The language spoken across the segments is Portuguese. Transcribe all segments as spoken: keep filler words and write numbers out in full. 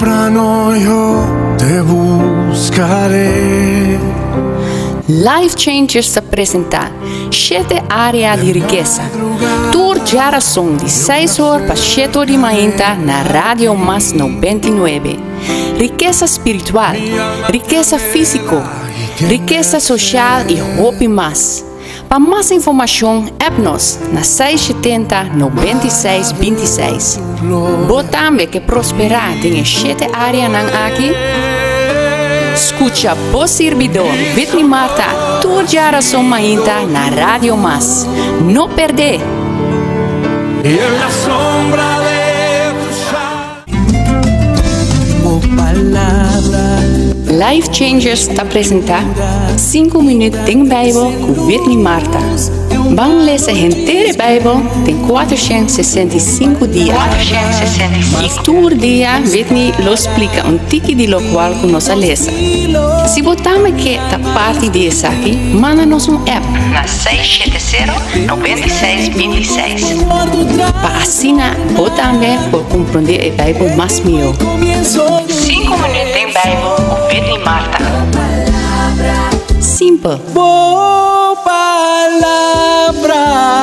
temprano yo te buscaré. Life Changers se apresenta sete áreas de riqueza. Tour geração de seis horas para sete horas de manhã na Rádio Mas noventa e nove. Riqueza espiritual, riqueza física, riqueza social e hope mais. Para mais informação, app-nos na seis sete zero, nove seis dois seis. Você também que prosperar tem sete áreas aqui. Escucha o servidor Whitney Marta, tua geração mainta na Rádio Mas. Não perder! Y en la sombra de tu palabra. Life Changers te apresenta cinco minutos de Bijbel com Whitney Marta. Vamos ler a inteira Bijbel em quatrocentos e sessenta e cinco dias. E todo dia, Whitney lo explica um tique de lo qual que nós lemos. Se você também quer parte dessa aqui, manda-nos um app na seis sete zero, nove seis dois seis. Para assim, você também pode compreender a Bíblia mais melhor. cinco minutos em Bíblia com Whitney Marta. Simples. Boa palavra.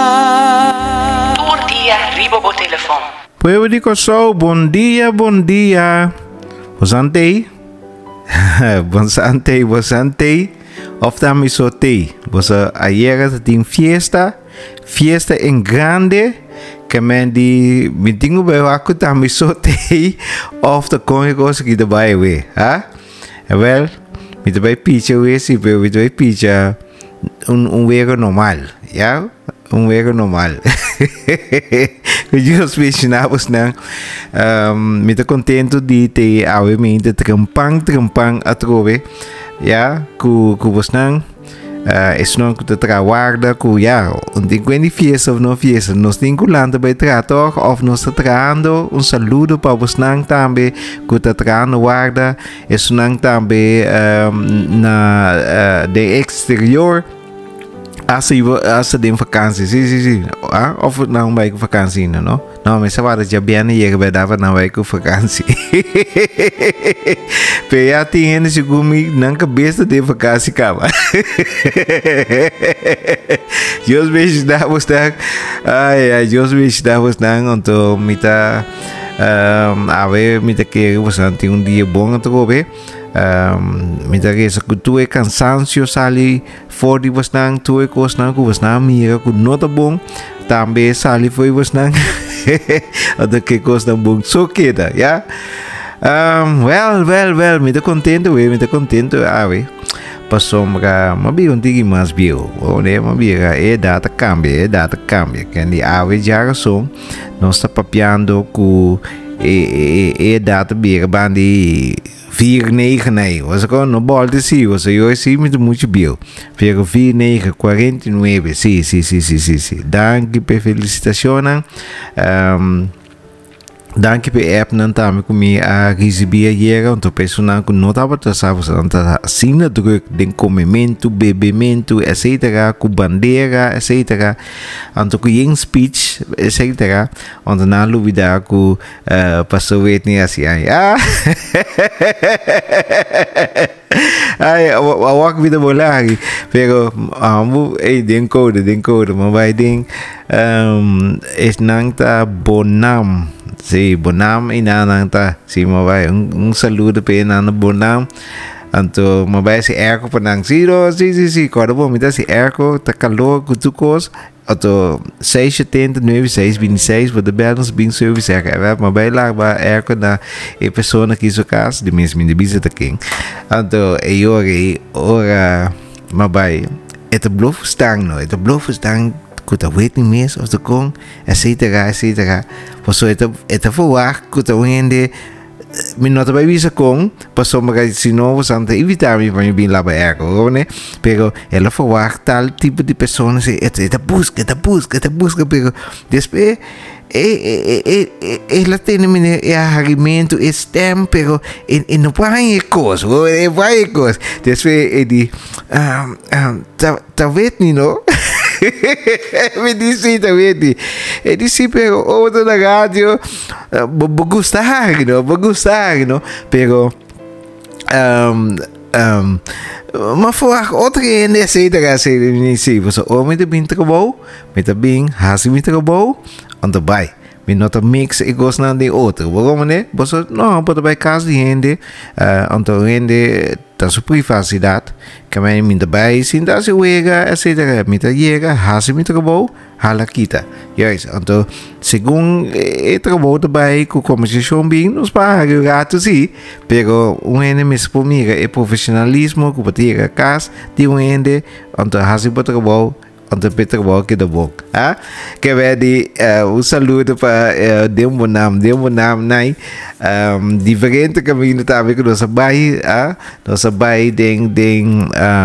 Todo dia, riba o telefone. Puedo dizer só, bom dia, bom dia. Você antei? Você antei, você antei? Of também só tem. Você ayer tem fiesta, fiesta em grande, que men die meeting bij aku também só tem. Of de congregatie que daarbij we, ha? Wel, met daarbij pizza we, zie je, met daarbij pizza, un un weer normal, ja? Um weer normal. Kujus mencionamos nang um, mita contento de te awemento trampang trampang atrove, ja? Ku ku bos nang uh, es não que te traguarda ku ja, um tem que fiesta ou não fiesta, nós tem que landa bij trator of nós te traando um saludo para bos nang também ku te traando guarda, es nang também um, na uh, de exterior. Als je, als je in vakantie zie, zie, zie. Ah, of het nou een week vakantie is, no? Nou, mensen waren het ja binnen hier bij daar van een week vakantie. Per ja, tien en is je gumi, dan kan best de vakantie komen. Jos weet daar was daar, ah ja, Jos weet daar was daar, want met dat, ave met dat keer was aan die een die bongen te kopen. Um, met dat is ook toe ik cansancio sali voor die was nang toe ik was nang was nang mira ku nota bom também sali foi was nang até que was nang bom so queda ja um, well well well me tô contento we me tô contento ah we passou mga mabi um tigi mas bio o ne mabi é data cambia é data cambia que ali ave já som nós está papiando com e e data bia bandi vier negen nee, was ik gewoon een bal te zien, was ik juist zien met de moedje bio. vier negen quarenta e nove, sí, sí, sí, sí, sí, sí. Dank je per felicitaciones. Um, Dank je per app nan também comi a receber hier, então pessoal que não estava traçado, então assim druk, den comimento, bebimento, etc, com bandeira, etc, então com yung speech, etc, então na lubida com pastor Whitney assim, ah, ai, awak vida bolari, pero amo, eh, den code, den code, mas vai den, um, es nang ta bonam. Si Bonam inanang ta si mabay un, un saludo pe inana Bonam anto mabay si Erko panang zero si si si kada po mita si Erko ta kalor kutukos ato seis setenta nove seis vinte e seis voor de balance bing service erga mabay lang ba Erko na e persona que isso cas de mesmo de bisa ta king anto e ori ora mabay et bluff stang no et bluff stang kuta weet niet meer of de kong, et cetera, et cetera. Por eso esta esta verwacht kuta wende min nota bij visa kong, paso mga sino was ante evitar mi van je bin la ergo, ne? Pero ela verwacht tal tipo de personas et esta busca, esta busca, esta busca, pero después e e e ela tem mine e argumento e stem, pero e e não vai coisa, e vai coisa. Después e di um um ta ta weet niet no. Me disse também. E disse, pero outro na rádio, vou gostar, não? Vou gostar, não? Pero, um, um, mas foi outra ainda aceita que aceita me disse, você ou me bem trabalho, me bem, hasi me trabalho, onde vai. Me nota mix e gosto não de outro. Waarom né? Você não pode vai casa de gente, onde gente da sua privacidade, que me me daarbij zien dat ze wega, et cetera. Me ta jega, hasi me trabalho, hala kita. Juist, então, segundo e trabalho daarbij, com conversação bem, nos paga gato sim, pero um ende me expomiga e profissionalismo, com bater a casa, de um ende, então hasi me trabalho. Untuk Peterborough kita bom, ah, que vai de um saludo para Deus bonam, Deus bonam, nai, diferente caminho também que nós sabemos, ah, nós sabemos den den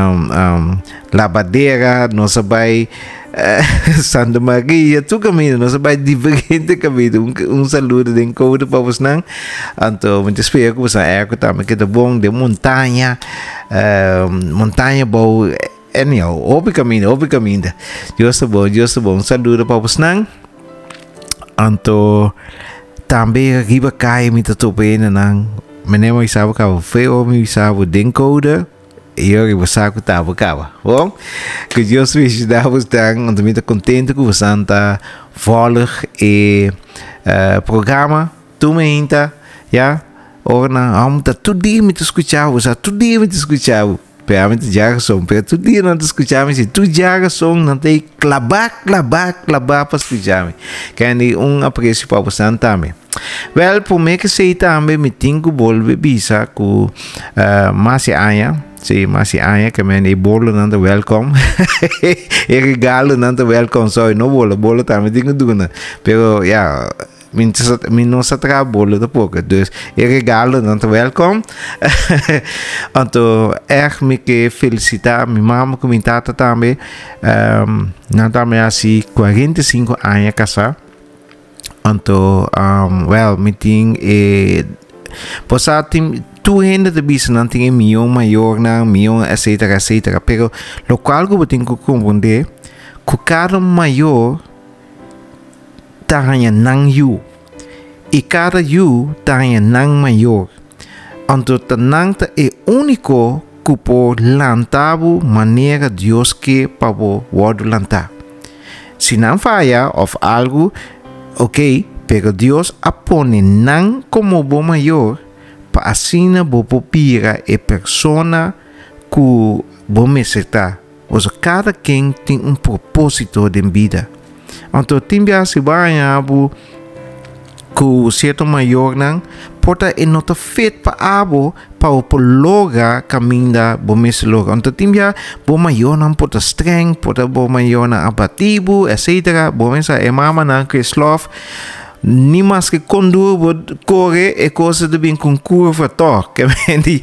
Labadeira, nós sabemos Santa Maria, tu caminho, nós sabemos diferente caminho, um, um saludo den code para você não, então muito espero que você é que também kita bom de montanha, montanha boa. Anyhow, op caminho, op caminho. Justo bom, justo bom. Saludo para você não. Anto também riba cai me tope não. Menemo isabu kau, feo me isabu dencoder. E eu riba saco tava kau. Bom, que Deus veja dar você dan, anto me tá contente com você anta volg e programa. Tu me inta, ja? Orna, am tá tudo dia me escutar, você tudo dia me escutar. Realmente jaga som, pero tu dia não te escuchava, se tu jaga som, não tem clabar, clabar, clabar para escuchar. Que é um apreço para você também. Well, por mim que sei também, me tenho que voltar bisa com Masi Anya, se Masi Anya que me é bolo não te welcome, e regalo não te welcome, só não bolo, bolo também tenho que doer, pero ja. Min não se trabalha de pouco, dus eu regalo não te welcome. Então, erg me que felicitar minha mama com minha tata também. Um, não também assim quarenta e cinco anos casar. Então, um, well, me tem e posa tem tu ainda de bisa não tem milhão maior não milhão etc etc. Pero lo qual eu tenho que compreender que cada maior tahanha nang yu. E cada yu tahanha nang maior. Anto tanang ta é único que por lantabu maneira Deus que para o word lantar. Se não falha of algo, ok, pero Deus apone nang como bom maior para assim bo popira e persona que bo meseta. Ou seja, cada quem tem um propósito de vida. Então, timbia se banha abu ku certo maior nang porta e nota fet pa abo pa o loga caminda bo mes loga. Então, timbia bo maior nang porta streng, porta bo maior nang abativo, et cetera. Bo mensa e mama nang que slof ni mais que conduz bo corre e coisa de bem com curva to, que vendi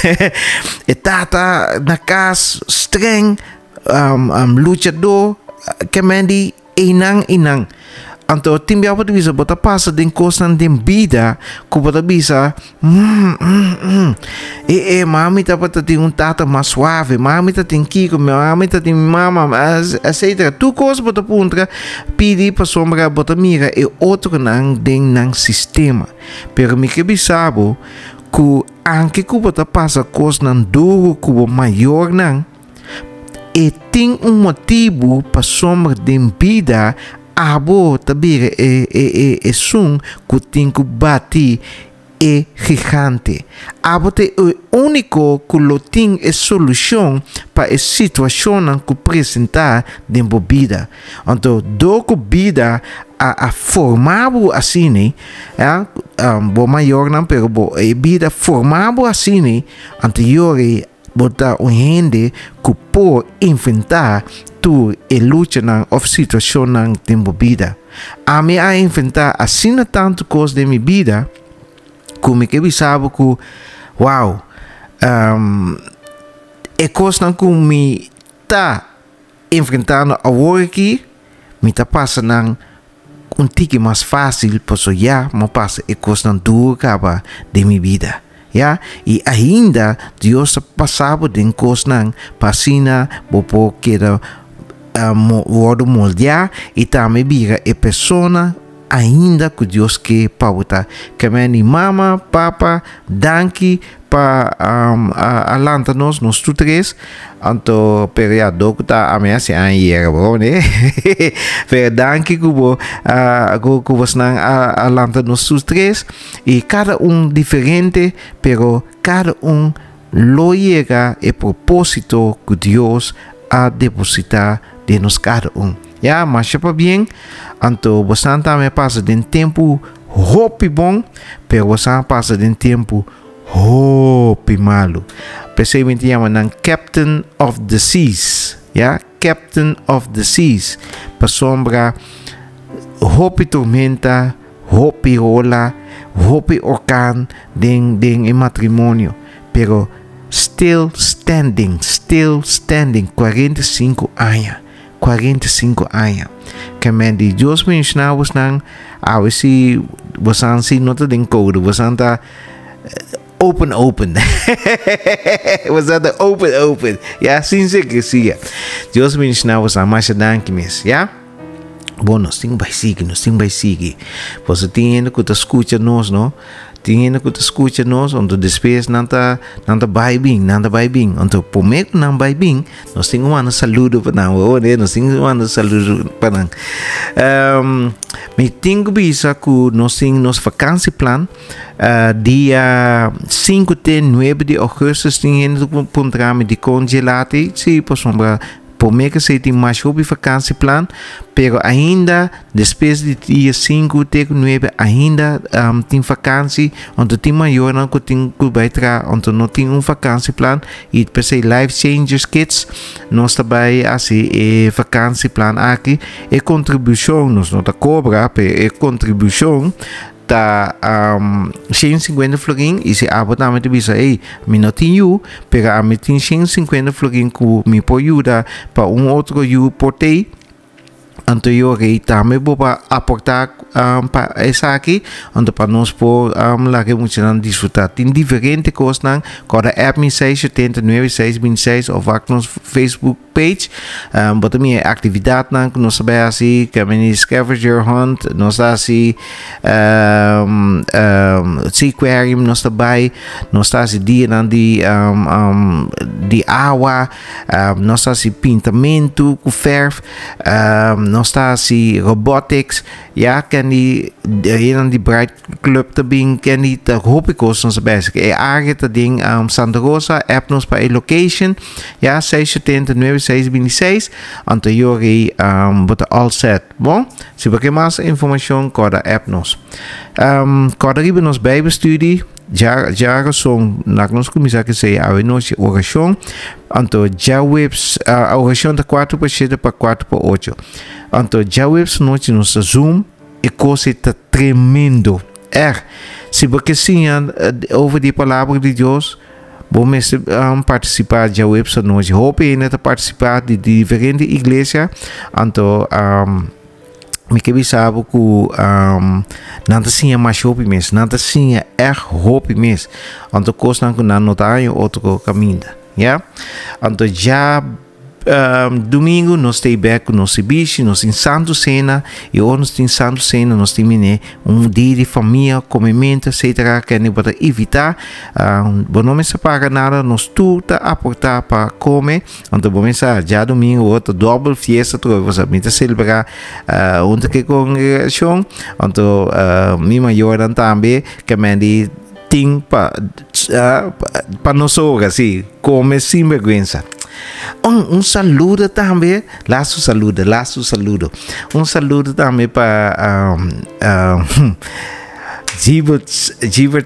e tata na casa streng um, um luchador que vendi inang inang. Anto timbia apa tu bisa bota passa den kosan den vida ku bota bisa mm, mm, mm. e e mami tá para ter um tata mais suave, mami tá tem kiko, mami tá tem mama, et cetera. Tu coisa bota puntra pedi para sombra bota mira e outro nang den nang sistema. Pero me que bisabo ku anche ku bota passa cos nan duro ku maior nang e tem um motivo para sombra den vida. Abo tabire e e e e sun que tem que bati é gigante. Abo te o único que lo tem é solução para a situação que apresentar dentro da vida. Então, do que vida a, a formado assim, né? Um, bo maior não, pero bo a vida formado assim, né? Anterior botar um gente que pode inventar tu e luta na of situação na tempo vida. A mim a inventar assim tanto coisa de minha vida, como que eu sabe que, wow, um, é coisa que me tá enfrentando agora aqui, me tá passando um tique mais fácil, porque já me passa é coisa dura acaba de minha vida. Ja, e ainda Deus passava de coisa para assim, bopo que uh, worden moldear e também vira a pessoa ainda que Deus quer pauta. Que meni mama, papa, danke para um, a, a lanta nos nos tu três. Anto periado que tá a minha se anhera bom né. Pero danke que bo a que vos nang a, a lanta nos tu três e cada um diferente, pero cada um lo llega el propósito que Dios a depositar de nos cada um. Ja, mas chapa bem, anto você também passa de um tempo hopi bom, pero você passa de um tempo hopi malo. Percebe que chama nan Captain of the Seas, ja, Captain of the Seas, para sombra hopi tormenta, hopi rola, hopi orkan, ding ding em matrimônio, pero still standing, still standing, quarenta e cinco anos. quarenta e cinco anos. Que men die Deus me ensinar was nang, ah, we see, was aan zien not den code, was aan ta open open. Was aan de open open. Ja, zien zeker zie je. Deus me ensinar was aan mais dank mes, ja? Bom, nós temos vai seguir, nós temos vai seguir. Você tem ainda que te escuta nós, não? Tem ainda que te escuta nós, onde depois não tá, não tá vai bem, não tá vai bem. Onde por meio que não vai bem, nós temos um saludo para não, né? Nós temos um saludo para não. Um, me tenho que pensar que nós temos nosso vacância plan, uh, dia cinco de nove de agosto, tem ainda que encontrar de congelate, se por sombra. Por meio que se tem mais hobby vacância plan, pero ainda depois de dia cinco de nove ainda um, tem vacância, onde tem maior não que tem que vai tra, onde não tem um vacância plan e depois se Life Changers Kids nós também assim é vacância plan aqui é contribuição nós não tá cobra, é contribuição ta um, cento e cinquenta florin e se abo também te bisa ei me não tenho pero a me tem cento e cinquenta florin que me pode ajudar para um outro eu portei anterior e também vou aportar um, para essa aqui onde para nós por um, lá que muito não desfrutar tem diferente coisas não cada app me seis setenta e nove seis vinte e seis ou vá nos Facebook page um, bota minha atividade não que nós sabemos assim que a minha scavenger hunt nós assim um, um, seaquarium nós também nós está assim dia não de um, um, de água um, nós está assim pintamento com ferro um, nós está assim robotics ja ken die een die Bright Club também ken die te hoop ik ons ons best é área te ding um, Santa Rosa app nos para location ja seis setenta e nove seis vinte e seis anterior um, bota all set bom se você quer mais informação cada app nos um, cada riba nos bijbelstudie já já são nós nos começar que sei a nossa oração então já webs a oração da quatro para sete para quatro para oito então já webs nós nos zoom e coisa está tremendo é se você sim over die palavra de Deus vamos um, participar de website nós hope ainda participar de diferentes igrejas então um, me que sabe que um, nada sim é mais hope mesmo nada sim é er hope mesmo então coisa não não tá em outro caminho ja então já Um, domingo nós temos back nós bicho nós em Santo Cena e hoje nós em Santo Cena nós temos um dia de família comimento etc que nem para evitar um, bom não me separa nada nós tudo aportar para comer então bom pensar já domingo outra double fiesta tu você me celebrar uh, onde que congregação então uh, minha maior também que me di tem para uh, para nós assim comer sem vergonha. Um, um saludo também, laço saludo, laço saludo. Um saludo também para um, um, Gilbert, Gilbert,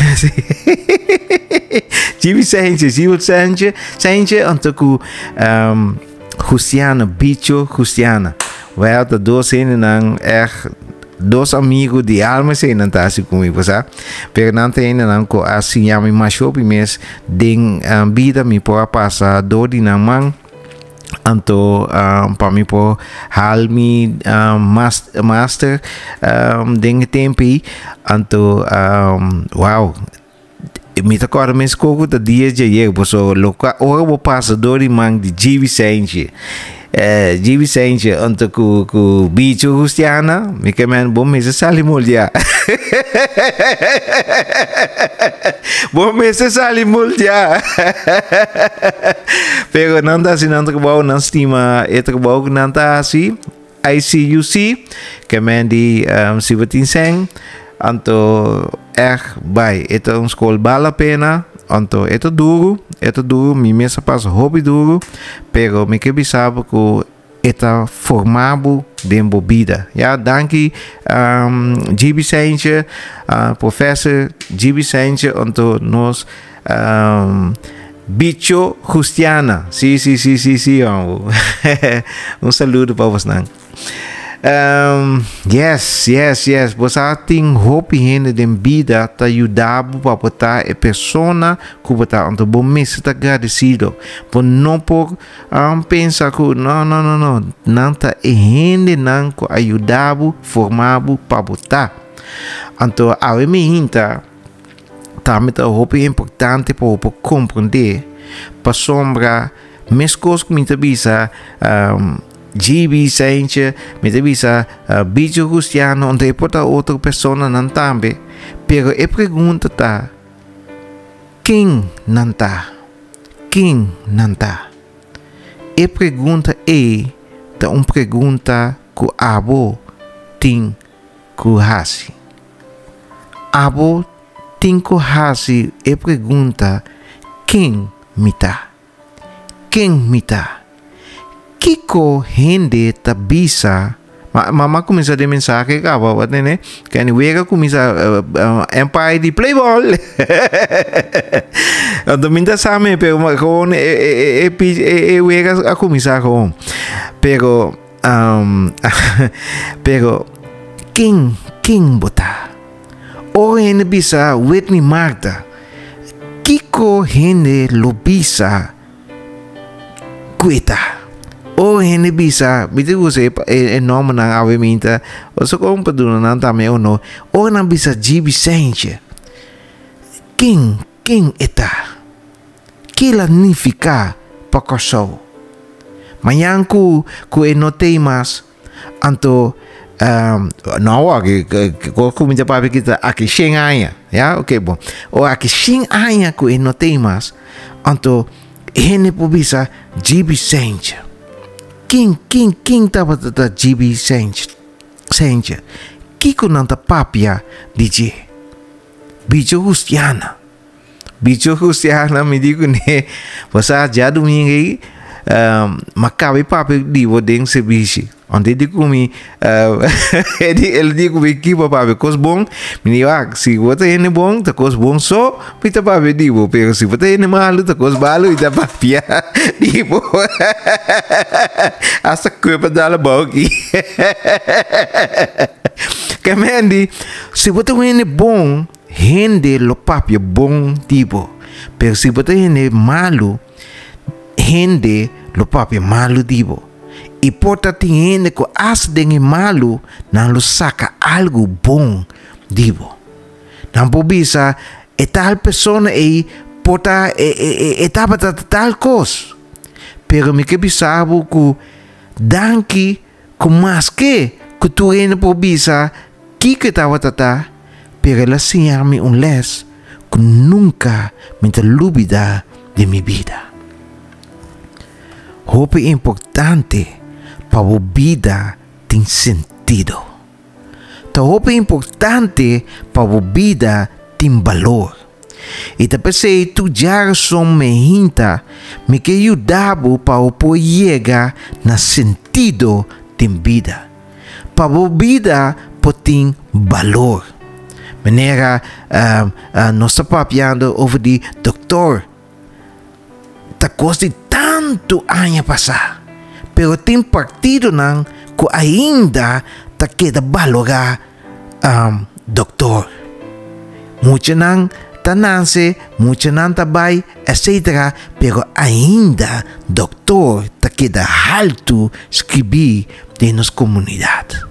Gilbert Sanchez, Gilbert Sanchez, Sanchez, untuk um, Justiana, Bicho Justiana. Wel, de dois zijn dan echt dos amigos de alma se não tá assim comigo, sabe? Fernando ainda não co assim já me machou primeiro den vida me pode passar do de na mão anto um, para mim por hal me um, master, master um, den tempo anto um, wow me tá agora me escolho da dia de ayer, porque o local o passador de mang de G V Sanchez eh, G Vicente untuk ku ku bicho Justiana, mika man bom mesa salimul dia. Bom mesa salimul dia. Pero nanta si nanta kebau nan stima eta kebau nanta si I C U C que men di um, seventeen seng anto echt bij eta een school bala pena anto eta duro eta duro mi mesa pas hobby duro pero me que bisabo ko eta formabo dembo vida. Ja, dankie um, G Vicente, uh, professor G Vicente anto nos um, Bicho Justiana. Sí, sí, sí, sí, sí. Oh. Un saludo para vos, nang. Um, yes, yes, yes. Você tem hope ainda de vida tá ajudando para botar a pessoa que botar onde bom mês está agradecido. Por não por um, pensar que não, não, não, não, não tá ainda não que ajudando formado para botar. Então a mim ainda também tá hope importante para para compreender, para sombra, mesmo coisas que me tabisa um, G Vicente, me tabisa uh, Bicho Justiano, onde pota outra pessoa não também, pero a pergunta tá, quem não tá? Quem não tá? A pergunta é, tá uma pergunta que a abo tem que fazer. Abo tem que fazer a pergunta, quem me tá? Quem me tá? Kiko hindi tabisa mama começa a mensagem que acaba what né que a niwega começa empire de playball então minta sabe pero com e e e wega a começar com pero um, pero quem quem botar o hindi bisa Whitney Marta Kiko hindi lo bisa kuita o hindi bisa bitu você é nome na avementa o so com paduna nan também ou não o não bisa G Vicente quem quem está que significa para coso manhã ku ku e notei mas anto um, não aqui ku minta para kita aqui xengaia ya ok bom o aqui xengaia ku e notei mas anto hindi po bisa G Vicente Quem, quem, quem estava da G Vicente? Vicente. Kiko nanta papia D J. Bicho Justiana. Bicho Justiana me digo né. Você já domingo aí, macabe papi di vodeng serviço. Onde digo me, ele ele digo me que papi cos bom. Me digo ah, se você é bom, tá cos bom só, pita papi digo, pero se você é malo, tá cos malo e tá papia digo. Asa culpa dela bogi. Kemendi, se você é bom, rende lo papi bom tipo. Pero se você é malo, rende lo papi malo tipo. E porta tem que as dengue malo não lo saca algo bom dibo. Não pobisa e tal pessoa e porta e e e tava tal coisa. Pero me que bisabo que danke com mais que que tu ainda pobisa que que tava tata pero ela ensinar-me um les que nunca me olvidar de minha vida. Hope é importante para a vida tem sentido. Então, hope é importante para a vida tem valor. E também se tu já som me hinta, me que ajudava para o chegar na sentido tem vida. Para a vida tem valor. Maneira, uh, uh, nós estamos papiando over de doutor. Tá costa tanto anos passar. Pero tem partido nang que ainda ta queda valorar um, doutor. Muita nang tananse, muita nang tabay, et cetera. Pero ainda doutor ta queda alto escrever de nossa comunidade.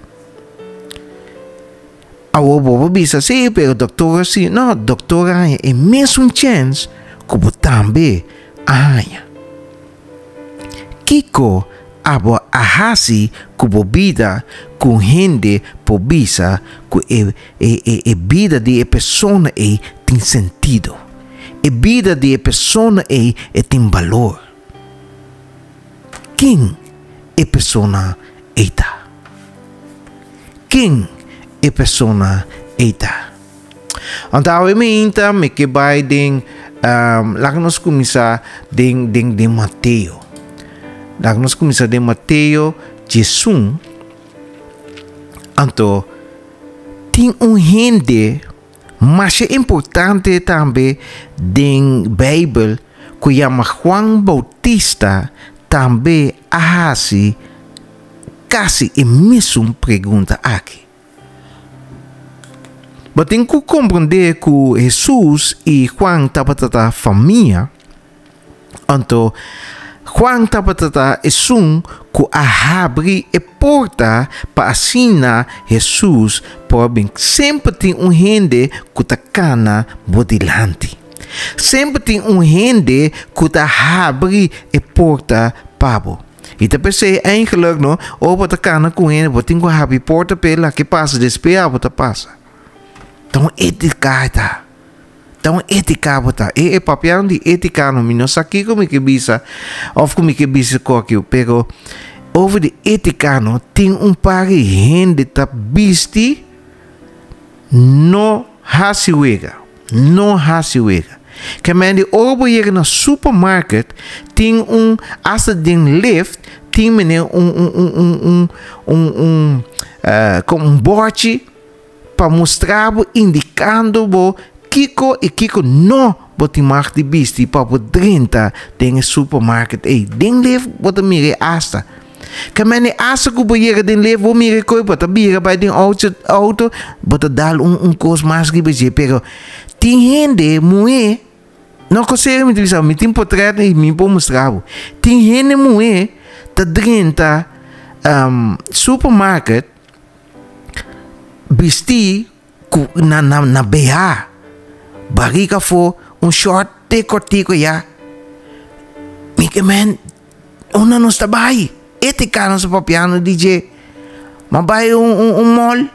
Awo bobo bisa sim, pero doutor sim, não, doutor é mesmo chance como também aia. Kiko abo ahasi kubo vida com gente pobisa que e, e, e, e vida de a persona e tem sentido. E vida de a persona e, e tem valor. Quem é persona eita? Quem é persona eita? Então, eu me inta me que vai den um, lá nós começar den den den Mateus. Lá nós começar den Mateus Jesus. Então, tem um gente, mas é importante também den Bíblia que chama Juan Bautista também assim quase a mesma pergunta aqui. Mas tem que compreender que Jesus e Juan estavam tratando família. Então, Juan estava tratando um que abre a porta para assinar Jesus, porém sempre tem um gente que está cana bodilante. Sempre tem um gente que está abre a porta para o. E te pensei, eigenlijk no, ou você cana com ele, você tem que abrir a porta para ele, que passa, despejar, você passa. Então, ética tá. Então, ética tá. E o papel de ética no meu aqui como que bisa, ou como que bisa qualquer, pero over de ética no tem um par de gente tá bisti no hasiwega, no hasiwega. Que men de over hier na supermarket tem um asa den lift, tem meneer um um um um um um uh, com um bordje para mostrar, indicando bo Kiko e Kiko não bote mais de bisti para o trinta den supermarket. Ei, den leef bote mire asta. Que men asta que boiere den leef wo mire koi bote bira bij den auto auto bote dal um um cos mais que beje, pero tem gente moe não consegue me dizer, me tem portrait e me pode mostrar. Tem gente moe ta trinta um, supermarket bisti na na na B H barriga for um short te cortico ya mi que man ona não está bem ética não se papiano D J mas vai um um, um mall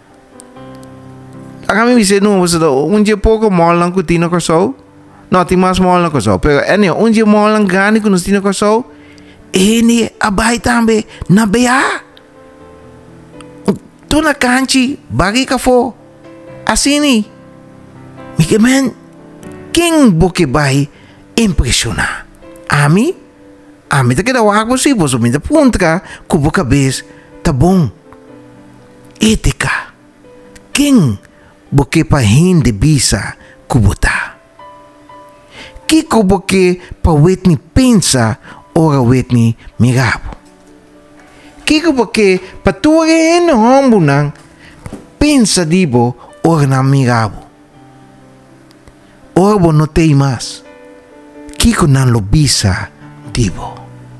a mim me diz não você um dia pouco mall não continua com só não tem mais mall não com só pero é um dia mall não ganha com continua com só e abai também na B H tu na canchi barriga for assim ni mi man quem boque vai impressionar a mim a mim tá que dá o água se você me dá ponta com boca cabeça tá bom ética quem boque para rende bisa kubota que boque para wetni pensa ora wetni mirabo que boque para tu en hombunan pensa dibo ora na mirabo ora não tem mais Kiko não lo bisa dibo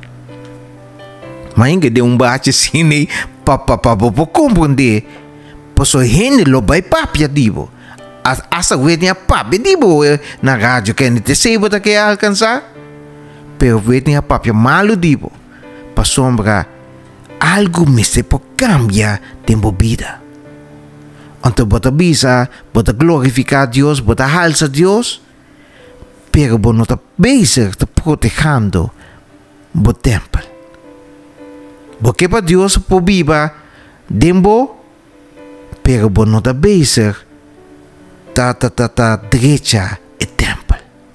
mas ainda de um bate assim papa papa para compreender posso gente lo vai papia dibo asa wetnya papia dibo na rádio que não te sei bota que alcançar pero wetnya papia malo dibo para sombra algo me se pode cambiar de vida. Então, bota bisa, bota glorificar Deus, bota alça Deus, pero você não está bezig te protegendo o templo. Porque para Deus por viva, dembo, pero você não está bezig ta ta ta ta derecha o templo.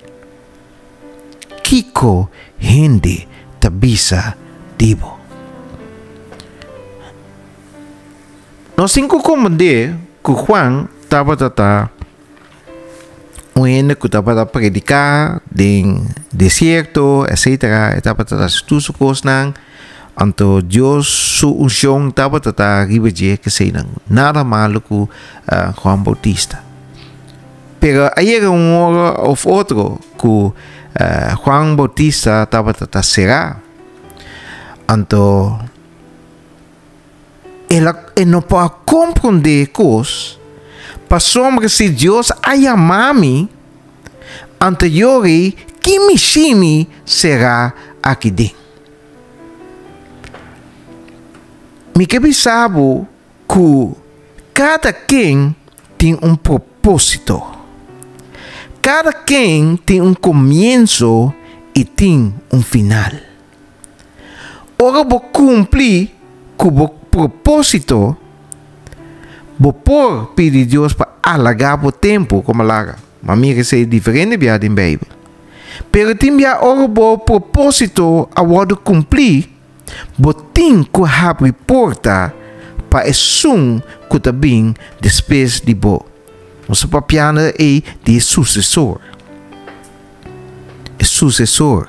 Kiko gente ta bisa dibo. Nós cinco compreender que Juan estava tratando um ene que estava a predicar em deserto, etcétera. Estava tratando tudo isso coisas não. Então Deus sua unção estava tratando ribeje que sei não nada malo que uh, Juan Bautista. Pero aí era um hora ou outro que uh, Juan Bautista estava tratando será. Então ela não pode compreender coisas para sombra se Deus a chamar-me anterior que me chame será aqui dentro. me que sabe que cada quem tem um propósito. Cada quem tem um começo e tem um final. Ora, vou cumprir com o propósito, vou por pedir Deus para alargar o tempo, como larga. Mas mira que é diferente da Bíblia. Pero tem já ora o propósito a word cumprir, vou tem que abrir porta para o som que também depois de bo. Nosso papiano é de sucessor. É sucessor.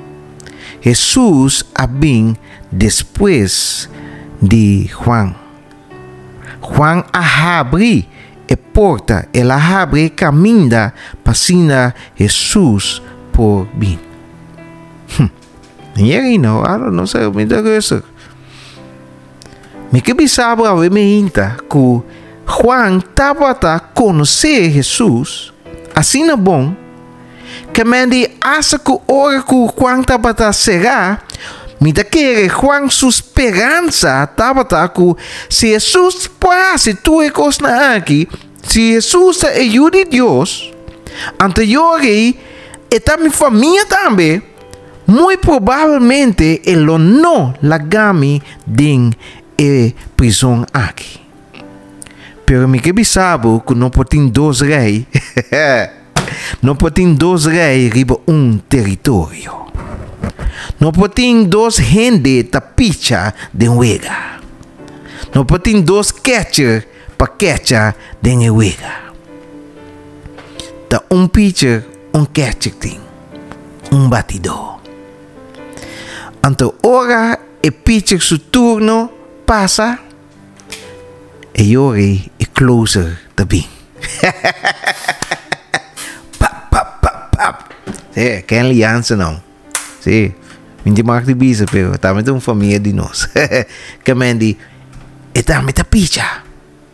Jesus a bem depois de Juan. Juan abre a porta, ela abre caminho para ensinar Jesus por bem. Hum. E aí não, eu não sei me interessa. Me que sabe a me inta que Juan estava a conhecer Jesus, assim é bom, que me de acha que hora que Juan estava a chegar, me daquele Juan sua esperança estava a que se Jesus passe tudo coisa aqui, se Jesus ajude Deus, anterior e também família também, muito provavelmente ele não lagame dentro da prisão aqui. Pero me que sabe que não pode ter dois reis, não pode ter dois reis riba um território. Não pode ter dois gente da picha de uega. Não pode ter dois catcher para catcher de uega. Da um pitcher, um catcher tem, um batidor. Então, ora, o pitcher seu turno passa, e ora, o closer também. Pap, pap, pap, pap. É, que aliança não. Sim. Minha marca de bisa, pero também tem uma família de nós. Que me diz, e também tá picha.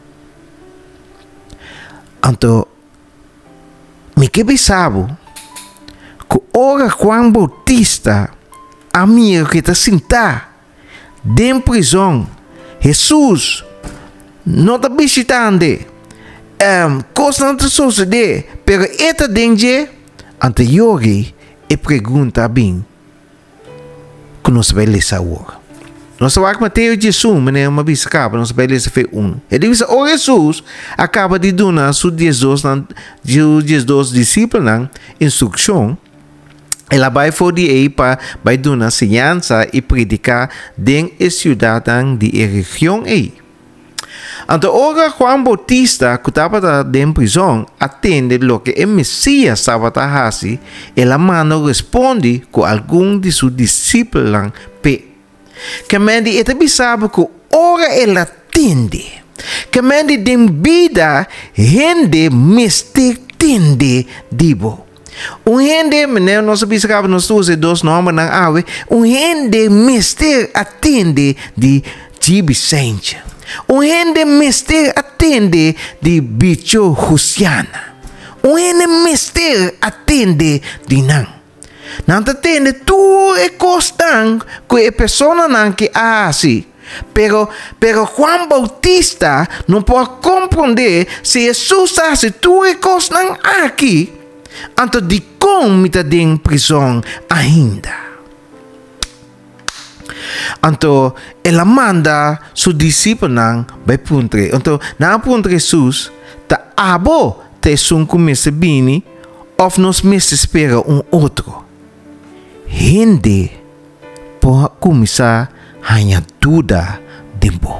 Então, me que sabe que ora Juan Bautista, amigo que está sentado dentro da prisão, Jesus não está visitando, um, coisa não está sucedendo, pero esta danger, anterior e pergunta bem, que nós vai ler agora. Nós vamos que Mateus Jesus, mas não é acaba, nós vai ler fe um. Ele diz, o Jesus acaba de dar seus dez dois discípulos instrução. Ela vai for de aí para vai dar ensinança e predicar dentro da cidade de região aí. Então, ora Juan Bautista, que estava dentro da prisão, atende o que o Messias estava a fazer, ela mano responde com algum de seus discípulos pe. Que me diz, ele sabe que ora ela atende. Que me diz, de vida, gente mestre tende dibo. Um gente, não nós sabemos nós usa dois nomes na ave, um gente mestre atende de Vicente. Um gente mestre atende de bicho Husiana. Um gente mestre atende de não. Não atende tu e costan que a pessoa não que assim. Pero, pero Juan Bautista não pode compreender se Jesus hace tu e costan aqui. Anto de como me está em prisão ainda. Anto ela manda su discípulo nang vai puntre. Anto na puntre Jesus ta abo te sun começa bini of nos mes espera um outro. Gente por começar hanya dúvida dembo.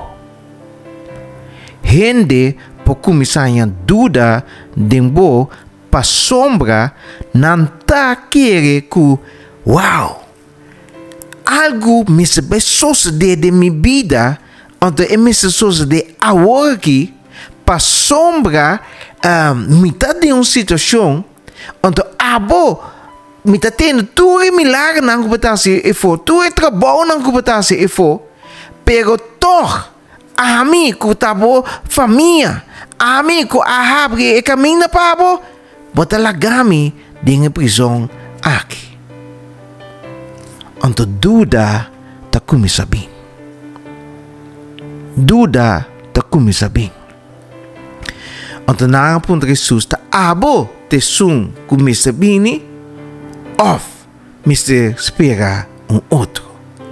Gente por começar hanya dúvida dembo pa sombra não tá querer que wow algo me se vai suceder de minha vida onde é me se suceder agora aqui pa sombra um, me tá de uma situação onde abo me tá tendo tudo e milagre não que botar se e for tudo e trabalho não que botar se e for pero toch a mim que tá boa família a mim que a abre e caminha para bo bota lagami dengan prisão aqui. Untuk duda tak kumi sabi. duda ta kumisa bing. Anto na punta Jesus ta abo te sung kumisa bini of mister spera un outro.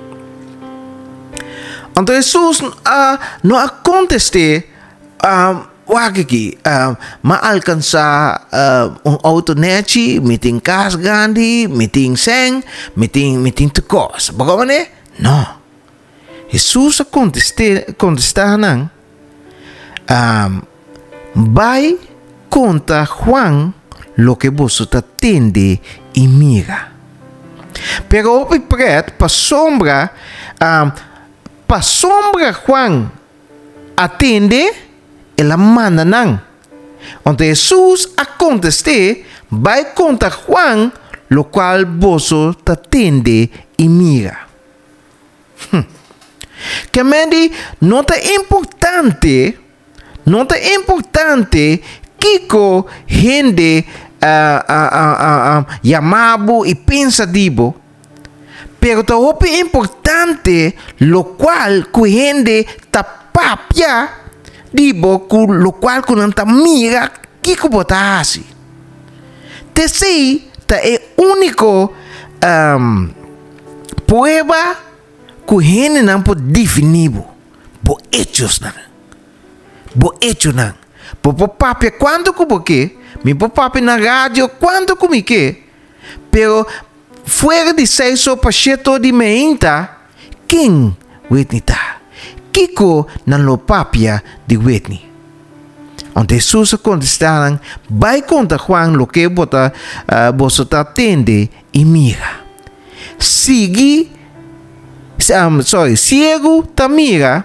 Anto Jesus uh, no a conteste um, wakiki uh, ma alcança uh, un auto neci meeting kas gandhi meeting seng meeting meeting tekos. Bagaimana? No. Jesus a conteste contestar nang um, vai conta Juan lo que vos atende y mira. Pero op pret pa sombra um, pa sombra Juan atende e la manda nang. Onde Jesus a conteste vai conta Juan lo cual vos atende y mira. Hm. Que mendi nota importante nota importante kiko gente uh, uh, uh, uh, uh, llamabo y pensativo, pero también importante lo cual ku gente tapapia dibo ku lo cual ku nanta mira kiko botasi te si ta e único um, prueba ku gente nan po definivo bo hechos nan bo hecho nan po po papi quando kubo que mi po papi na radio quando kumi que pero fuera de seis pacheto di meinta king wetnita kiko nan lo papia di wetni onde Jesus contestaran vai conta Juan lo que bota uh, bosota tende y mira sigi um, sorry ciego ta mira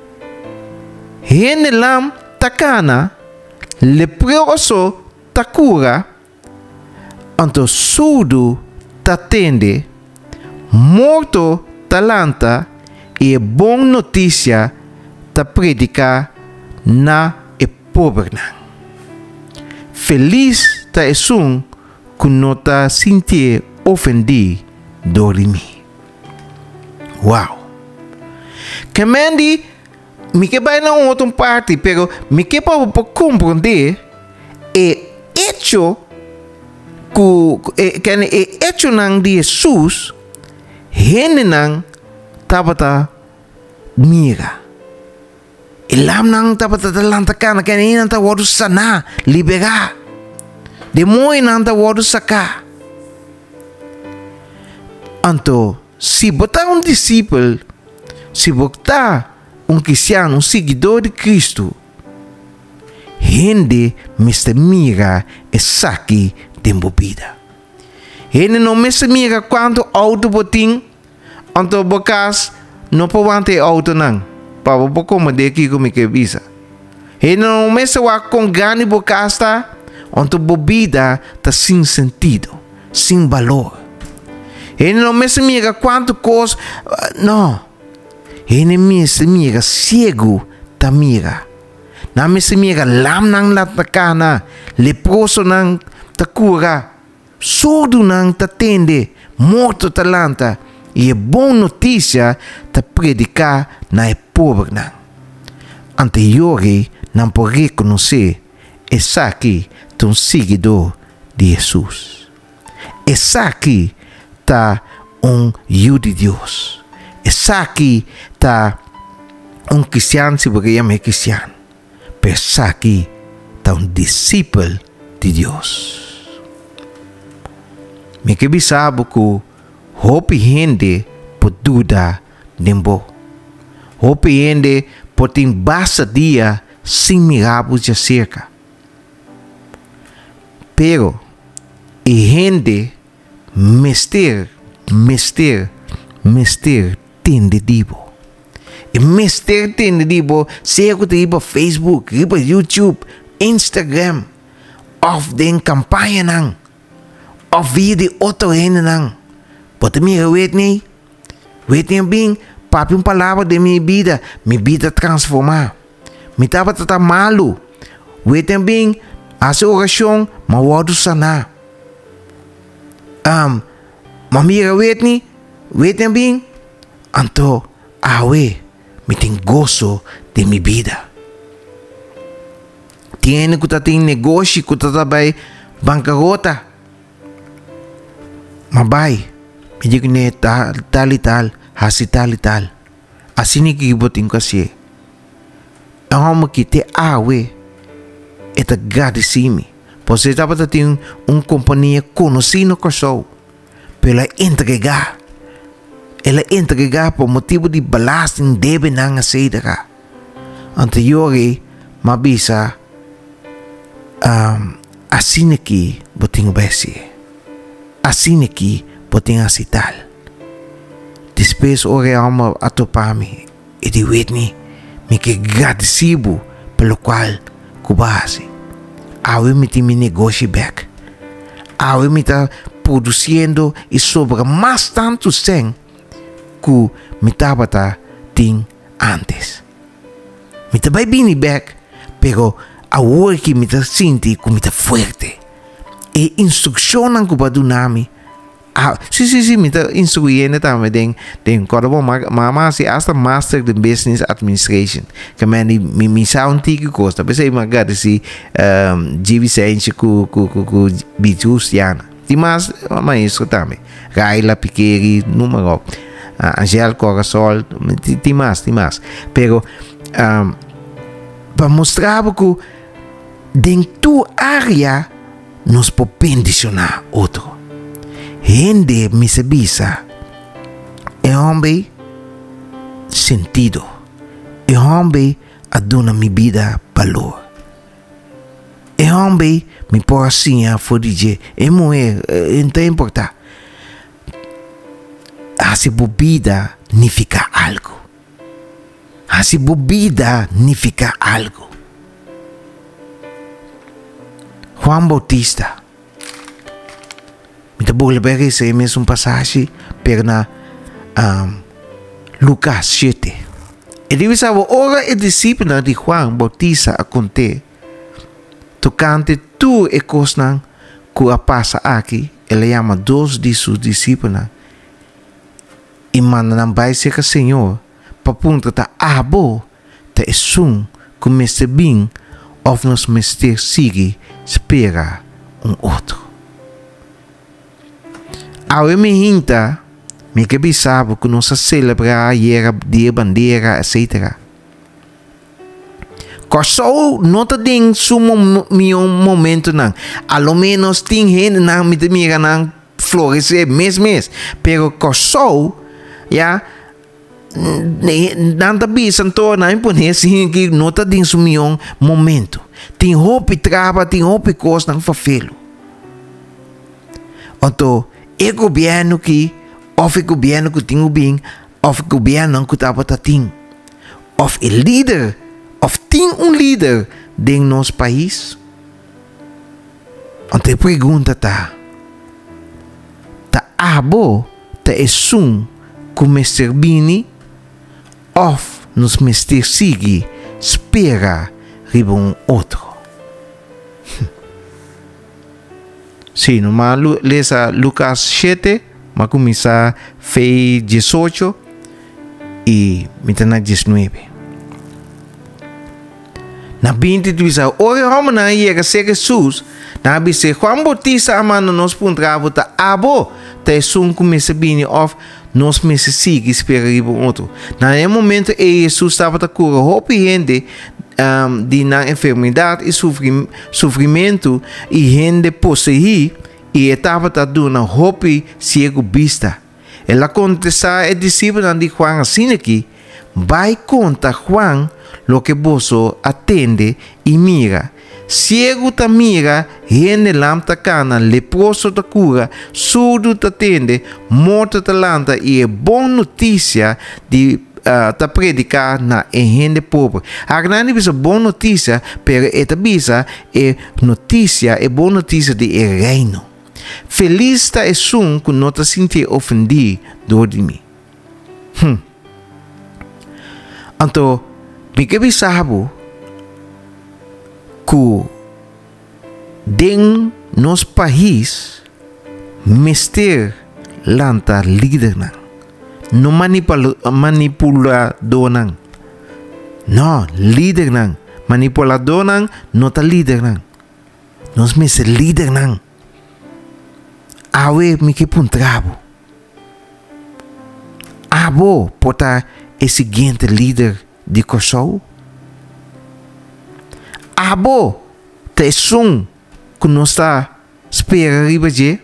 Henelam takana, leproso takura, anto surdo tatende, morto talanta e bom notícia ta predica na e poberna. Feliz ta esum kunota sintie ofendi dorimi. Wow. Kemendi mi que vai na outra parte, pero mi que para compreender é hecho que é hecho nang de Jesus, hene nang tabata mira. Elam nang tabata talanta kana que nem nanta wadu sana liberar. Demoi nanta wadu saka. Anto se botar um discípulo, se botar um cristiano, um seguidor de Cristo, gente me se mira e saque de embobida. Gente não me se mira quanto auto botim, anto bocas não pode auto não, para o como de aqui como que visa. Gente não me se wa com gani bocasta, anto bobida tá sem sentido, sem valor. Gente não me se mira quanto coisa, não. Hene mi se mira ciego ta mira. Na mi se mira lam nang latakana, leproso nang takura, surdo nang tatende, morto talanta, e é boa notícia ta predicar na é pobre nang. Anteriori não pode reconhecer essa aqui tá um seguidor de Jesus. Essa aqui tá um filho de Deus. Essa aqui tá um cristiano, se porque é cristiano. Essa aqui tá um discípulo de Deus. Me que sabe que hope gente por dúvida nembo. Hope gente por ter basta dia sem mirabos de cerca. Pero e gente mister, mister, mister tende dibo. E mister tende dibo, seja te iba Facebook, iba YouTube, Instagram, of den campanha nang, of via de auto heen nang. Pode me weet nie, weet nie bem, papi um palavra de minha vida, minha vida transformar. Me tava tata malu, weet nie bem, asa oração, ma wadu sana. Um, mamira weet nie, weet nie bem, anto awe, me tem gozo de mi vida. Tiene que ter negócio que está by bancarrota. Mas vai, me digo ne tal, tal e tal, assim tal e tal. Assim que eu botinho assim. É uma que te awe, é te agradecime. Você estava a ter uma companhia conhecida com o pela entregar. Ela entregar por motivo de belasting deve não aceitar. Anterior, mas bisa, um, assim aqui, botinho besi. Assim aqui, botinho assim tal. Depois, ore alma a topar-me. E de Whitney, me que agradecido pelo qual cubase. Awe me tem meu negócio back. Awe me está produzindo e sobra mais tanto sem que me estava tem antes. Me está bem back, pero agora que me está senti que me está forte. E instrução que vai dar me. Ah, sim, sim, sim, me está instruindo também. Den, den, quando eu mama se hasta master de business administration. Que me me me sound tigo costa. Mas aí magari se G Vicente ku ku ku ku bijus yana. Timas maestro também. Raila Piqueri, número. Angel Corazol, timas, timas. Pero um, para mostrar que dentro tua área nos pode pensionar outro. Gente me se bisa é homem sentido, é homem a dona mi vida valor, é homem me pode assim a fodiger, é mulher, não importa. Assim bebida ni fica algo, assim bebida ni fica algo. Juan Bautista. Me boleh beri saya mesmo passagem per na um, Lucas sete. E divi sabe ora e discípulo de Juan Bautista a conte. Tocante tu e cosnan que a passa aqui, ele chama dois de seus discípulos e manda nam vai ser que Senhor para punta ta abo ta esum que mestre bem of nos mestre sigue espera um outro. Ao me hinta, me que bisabo que nós celebrar a dia bandeira, etcétera. Corso não te tem sumo meu momento não. Ao menos tem gente não me mira não florescer mês mês. Pero corso, já não te bisan to não impõe assim que não te tem sumo meu momento. Tem roupa traba, tem roupa coisa não fafelo. Então e governo que, of o governo que tem o bem, of o governo que estava tatim, of o líder, of tem um líder de nosso país. Então pergunta tá, tá abo, tá esum, como servini, of nos mestre sigue, espera, riba um outro. Sim, numa lesa Lucas sete, mas começa fei dezoito e mitana dezenove. Na vinte diz, oi homem na ia ser Jesus, na bise Juan Bautista amando nos puntravo ta abo, ta sun começa bem of nos meses sigue espera riba outro. Na é momento e Jesus estava ta cura hope gente Um, de na enfermidade e sofrim, sofrimento e gente possuir e estava dando hope cego vista. Ela aconteceu é discípulo de Juan assim aqui, vai conta Juan lo que você atende e mira. Cego ta mira, gente lamta cana, leproso ta cura, surdo ta atende, morto ta lanta e é boa notícia de Uh, ta predicar na gente pobre. Agora não é boa notícia, pero esta bisa é notícia, é boa notícia de reino. Feliz está é um que não te sentir ofendido de mim. Hum. Então, me que bisabo que den nos país mister lanta líder na. No manipula, manipulador não. No, líder nang. Manipulador nang, no ta líder nang. Nos mese líder nang. Awe mi que pun trabo. Abo pota e seguinte líder de Kosovo. Abo te sum que não está espera riba je.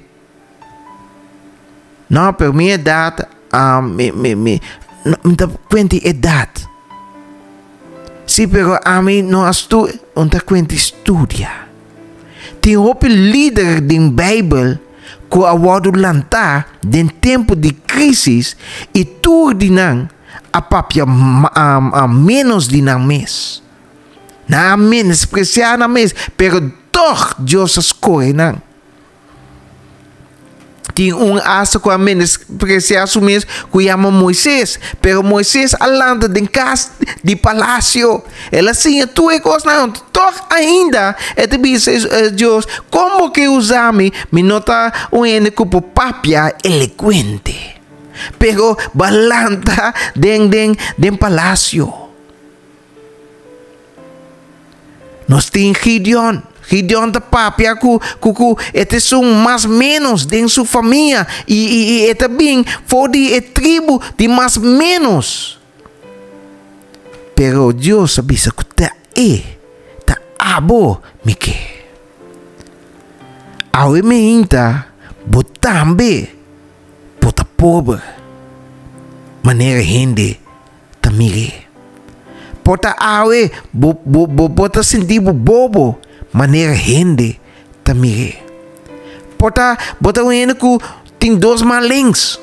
Não, per minha idade, ah, me me me, não tá quente idade. Sim, pero a mim não estu, não tá quente estudia. Tem outro líder da Bíblia que a wado lantar den tempo de crise e tudo dinang a papia a menos dinang mes. Na menos preciar na mes, pero toch Deus escolhe nang. Tem um asa com a menos preciar o mês que chama Moisés, pero Moisés alanda den casa de palácio. Ela tinha tu e coisa não, toch ainda é te dizer Deus como que usame me nota um único papia eloquente, pero balanta den den den palácio. Nós tem Gideon. Gideon da papia ku kuku ete são mais menos de sua família e e ete bem for de tribo de mais menos. Pero Deus sabia que tá e tá abo mike. Awe me inta botambe bota pobre maneira rende tamire. Bota awe bo bo bo bota sentir bobo maneira rende tamire. Bota bota um que tem dois malings.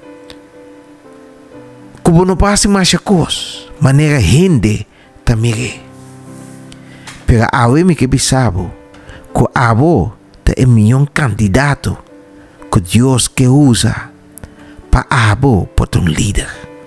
Como não passa mais coisas, maneira rende tamire. Pero awe me que bisabo, que abo te é um candidato que Deus que usa para abo para um líder.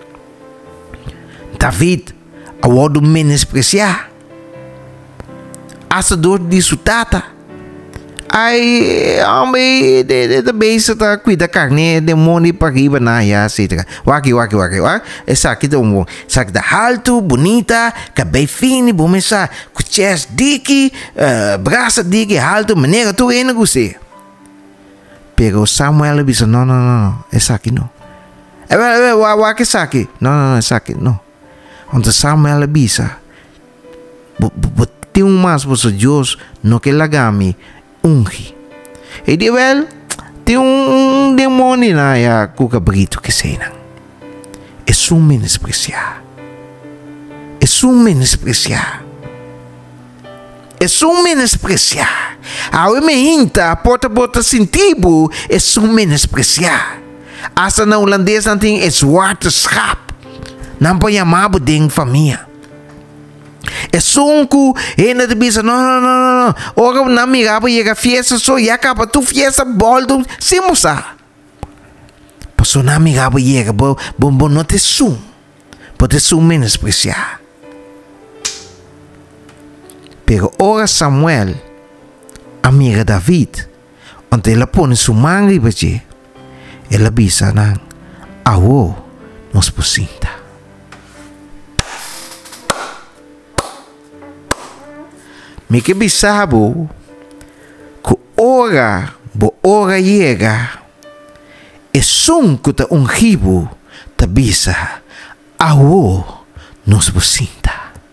David awado menospreciar. Assador de sutata. Ai, homem, de de base tá cuida carne, demônio para riba na ya, etcétera. Waki waki waki waki. Essa aqui tá um, essa aqui tá alto, bonita, cabelo fino, bom essa, com chest diki, braço diki, alto, maneira tu é negócio. Pero Samuel disse não não não, essa aqui não. É é waki essa aqui, não não essa aqui não. Onde Samuel disse, tem um mais para Deus no que lagami ungi. E de wel tem um, um demônio na ya cucabrito que sei não. É um menospreciar. É um menospreciar. É um menospreciar. Ao me inta porta bota sentido é um menospreciar. Asa na holandês não tem é zwarteschap. Não pode chamar de família. É sonco, ainda te bisa, não, não, não, não. Ora, na minha raba, chega fiesta, só já acaba tu fiesta, boldo, sem mostrar. Passou na minha raba, chega, bom, bom, bom, não te sum. Pode sum menospreciar. Pero ora Samuel, amiga David, onde ela põe sua mão e baje, ela bisa, não, awo, nos pocinta. Me que bisabo que ora bo ora chega e som que ta ungibo ta bisa awo nos pocinta.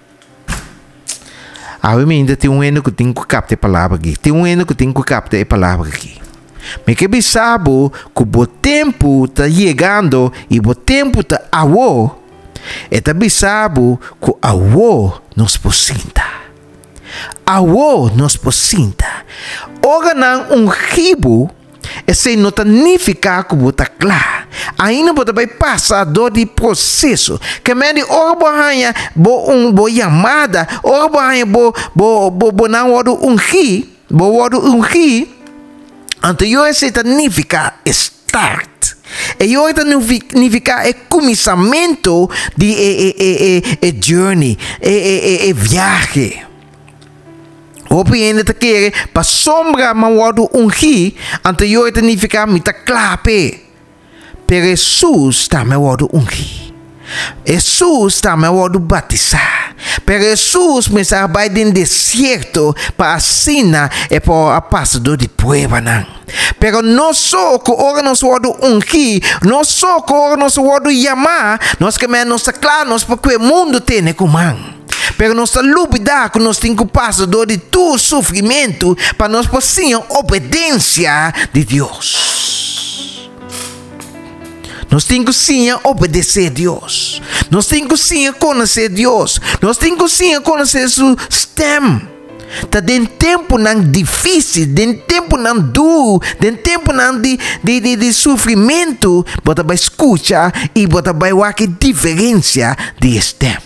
Awe me ainda tem um eno que tem que captar a palavra aqui. Tem um eno que tem que captar a palavra aqui. Me que bisabo que o tempo ta chegando e o tempo ta awo e ta bisabo que awo nos pocinta. Awo nos pocinta. Ora não um ribo, esse não significa que bota claro. Ainda bota vai passar dor de processo. Que me de ora bohanha bo um bo chamada, ora bohanha bo bo bo bo não ora um ri, bo ora um ri. Anterior esse significa start. E outra significa é começamento de e e e journey, e e e viagem. Hopi ainda te quer para sombra mawado ungi anterior significa mita clape. Pero Jesus está mawado ungi. Jesus também vai batizar. Pero Jesus me vai no deserto para assinar e para a passador de prueba. Pero não só que ora nós vamos ungir, não só que ora nós vamos chamar, nós que nós claros porque o mundo tem comando. Pero nós lubida que nós temos que passar de todo sofrimento para nós possamos obediência de Deus. Nós temos que sim obedecer a Deus. Nós temos que sim conhecer Deus. Nós temos que sim conhecer seu sistema. Tá den tempo não difícil, den tempo não duro, den tempo não de, de, de, de sofrimento, você vai escutar e você vai ver que diferença de sistema.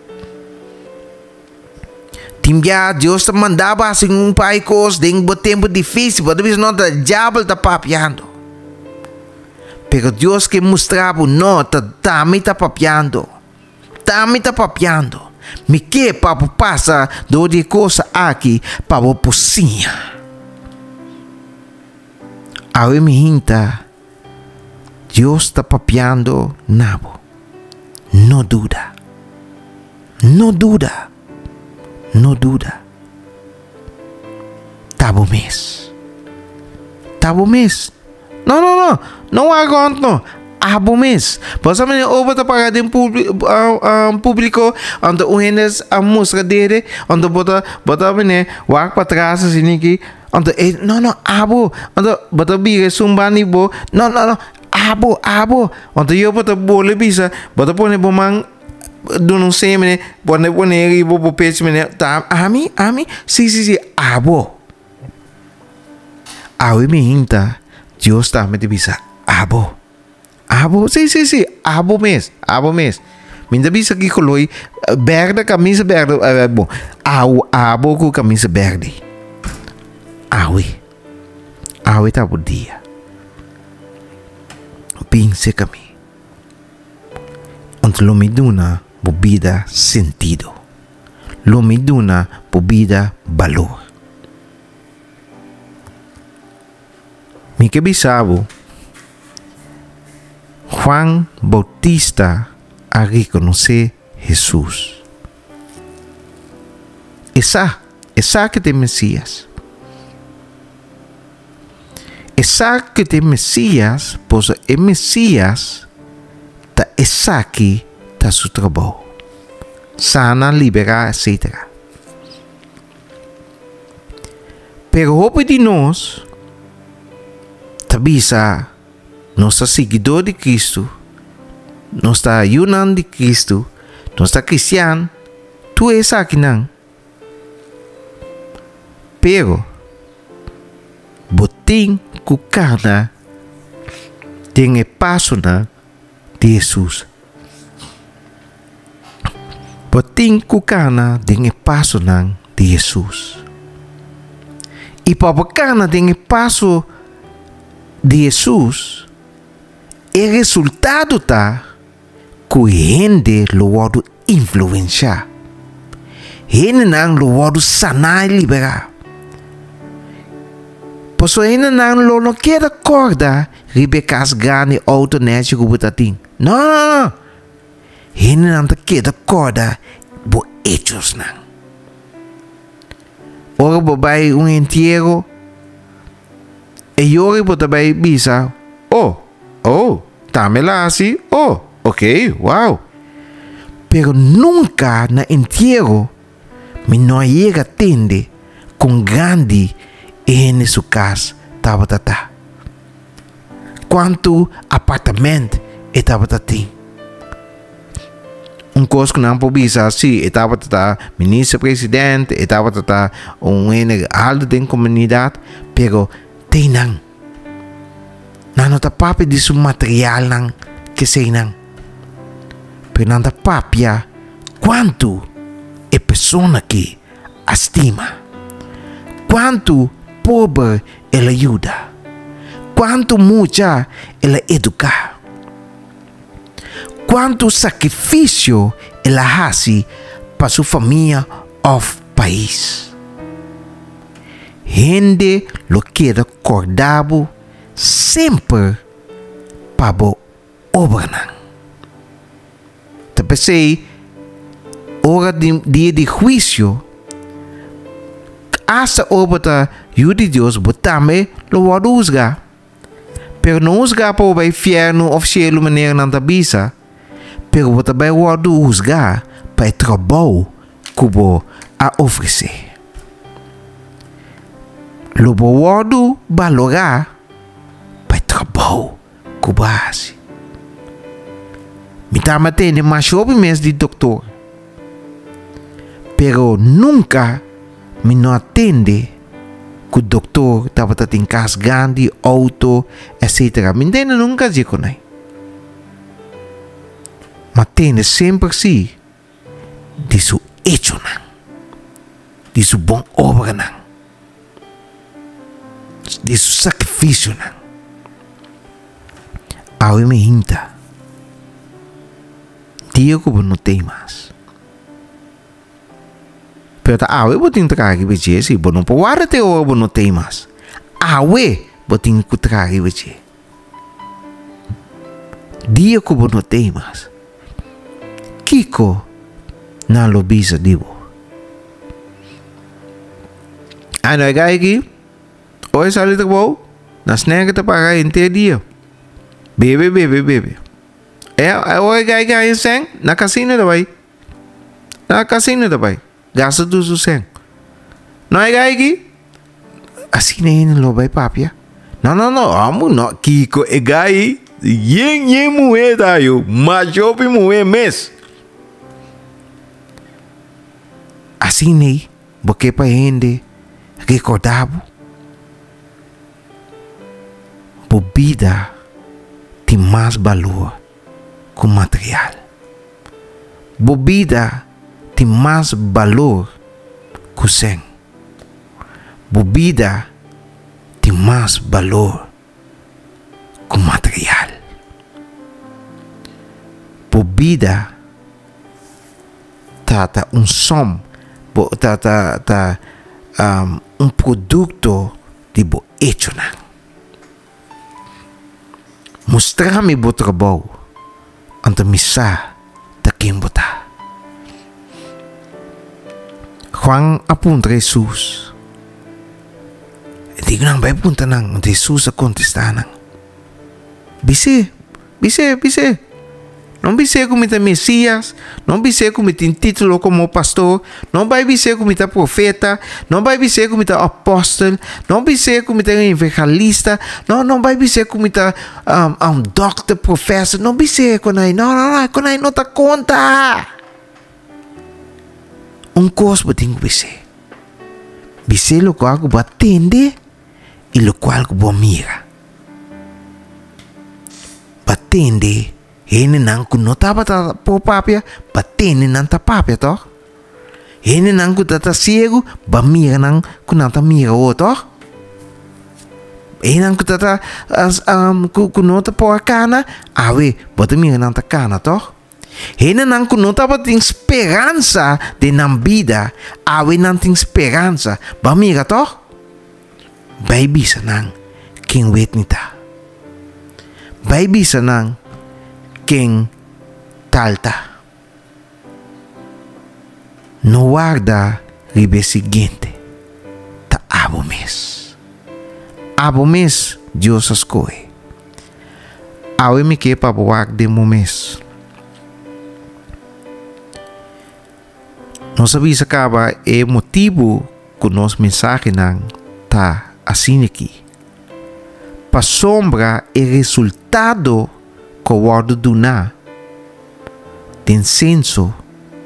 Timbia Deus te mandava assim um pai coisa de um tempo difícil, porque talvez não o diabo está papiando. Pero Deus que mostrava não, tá também está papiando, também está papiando. Me que para passa do de coisa aqui para o pocinha. Aí me hinta, Deus está papiando nabo, não duda, não duda. Não dura. Tá bom mês. Tá bom mês. Não, não, não. Não aguento, não. Ah, bom mês. Você me ouve para pagar de um público onde o hennes a música dele, onde bota bota me walk para trás assim aqui, onde não, não, ah, bom, onde bota biga sumbani bo. Não, não, não. Ah, bom, ah, bom. Onde eu bota bole bisa, bota pone bomang do não sei, mene, pode pôr e vou pôr peixe, mene, tá, ami, ami, sim, sim, sim, abo. Awi me hinta, Deus tá me bisa, abo, abo, sim, sim, sim, abo mês, abo mês. Minha bisa que coloi, verde, camisa verde, é bom, abo, abo com camisa verde. Awi, awi tá bom dia. Pense kami. Onde lo me duna bebida sentido. Lo me duna bebida valor. Mi que bisabo Juan Bautista a reconocer Jesús. Esa, esa que te Mesías. Esa que te Mesías, pues el Mesías ta esa aqui ta su trabalho. Sana, liberar, etcétera. Pero hoje de nós, tabisa, nossa seguidor de Cristo, nós está ayunando de Cristo, nós está cristiano, tu é essa aqui não. Pero, botim com carne, tem e passo na de Jesus. Botim com carne, tem e passo na de Jesus. E para carne tem e passo de Jesus, o resultado tá que gente lo pode influenciar. Gente não lo pode sanar e liberar. Por isso gente não lo quer acordar Rebecca's grande auto nesse que você tem. Não, não, não. Gente não quer acordar por hechos não. Ora babai um enterro e ora você vai bisa. Oh, oh, tá me lá assim. Oh, ok, wow. Pero nunca na enterro me não chega a tende com grande e em sua casa estava tá. Quanto apartamento estava tá tem. Um coisa que não pode ser assim, estava tá ministro-presidente, estava tá um ene alto da comunidade, pero tem não. Não tá papo de seu material não que sei não. Pero não tá papo ya quanto é pessoa que estima, quanto pobre ela ajuda, quanto mucha ela educa. Quanto sacrifício ela faz para sua família ou país. Gente lo quer acordado sempre para o obra. pensei, hora de, dia de juicio, hasta obata yudi Dios botame lo wadu usga. Pero não usga para o inferno oficial maneira não tabisa. Pero bota vai wadu usga para trabalho kubo a oferecer. Lo bo wadu balogar para trabalho kubo assim. Me tá matando mais sobre mês de doutor. Pero nunca me não atende que o doutor estava em casa grande, auto, etcétera. Me entende nunca dizer com ele. Mas atende sempre assim de seu hecho, de seu bom obra, de seu sacrifício. Aí me hinta. Dia que eu não tenho mais. Pero ta awe botin tragi beche si bono po wara te o bono temas. Awe botin ku tragi beche. Dia ku bono temas. Kiko na lo bisa dibo. Ano ay gaya ki? Oy sali trabaho. Nas nega ta para inte dia. Bebe bebe bebe. Eh oy gaya gaya seng na casino dabei. Na casino dabei. Gasta do sucen. Não é gai assim nem no vai papia. Não não não, amo não. Kiko é gai. Yen yen moeda eu, mas eu vi moeda mes. Assim nem, porque para gente recordavo. Bebida tem mais valor que material. Bebida tem mais valor que o sangue. Bebida tem mais valor que o material. Bebida trata um som, trata ta um, um produto de bo hecho na. Mostrar-me bo trabalho ante missa da quem botar. Juan apunta Jesus. Digo nang vai punta nang Jesus a contestar nang. Bise, bise, bise. Não bise como está Messias, não bise como tem título como pastor, não vai bise como está profeta, não vai bise como está apóstolo, não bise como está evangelista, não não vai bise como está um, um doctor, professor, não bise com aí, não não não, com aí não tá conta. Um coisa beting bise, bise lo qual que batende e lo qual que bomira, batende. Hene nang ku nota bata po papia, batene nang ta papia toh. Hene nang ku tata siego, ba mira nang ku nang ta mira o toh. Hene nang ku tata um ku ku nota po cana, awe bota mira nang ta cana toh. Hene nang ku nota bata esperança de nang vida, awe nang ting esperança, ba mira toh. Baby sa nang king wait nita. Baby sa nang King talta. No guarda ribe seguinte. Ta abo mes. Abo mes Dios escoge. Awe mi que pa boak de mo mes. Nos avisa acaba e motivo com nos mensagem nang ta assim aqui. Pa sombra e resultado que o word do na tem senso